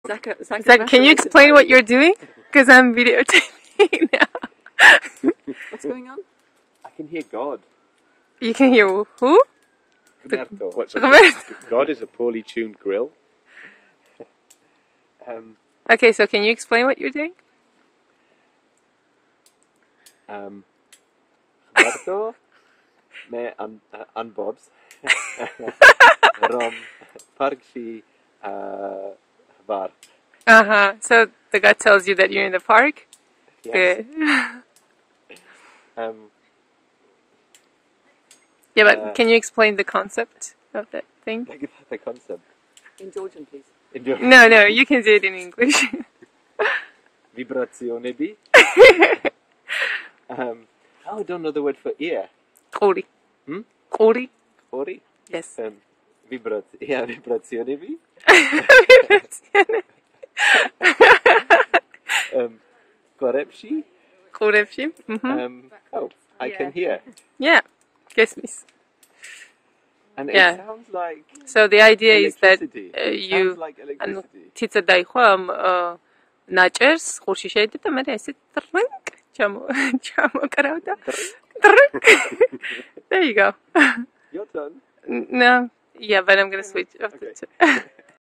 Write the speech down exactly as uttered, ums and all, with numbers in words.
Zaka, Zaka, Zaka, can you explain what you're doing? Because I'm videotaping now. What's going on? I can hear God. You can hear who? Roberto. What's Roberto. God is a poorly tuned grill. um, Okay, so can you explain what you're doing? um, Roberto, me an, uh, unbobs. Rom, parkshi, uh, bar. Uh-huh. So the God tells you that you're in the park? Yes. Good. Um, Yeah, but Uh, can you explain the concept of that thing? the, the concept. In Georgian, please. Enjoy. No, no, you can say it in English. Vibrazione B. um, oh, I don't know the word for ear. Kori. Hmm? Kori? Ori? Yes. Um, vibrat yeah, vibrazione B. um, Korepshi. Korepshi? Mm-hmm. Um, oh, I Yeah. can hear. Yeah. Yes, miss. And Yeah. it sounds like So the idea is that electricity. uh, It you... sounds like electricity. Titsa daikho naჭერს ხურში შეიძლება მე ესე ტრნკ ჩამო ჩამო კრავდა ტრნკ. There you go. Your turn. No, yeah, but I'm gonna switch off the Okay. two.